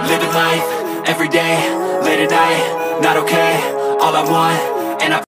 living life, everyday, late at night, not okay. All I want, and I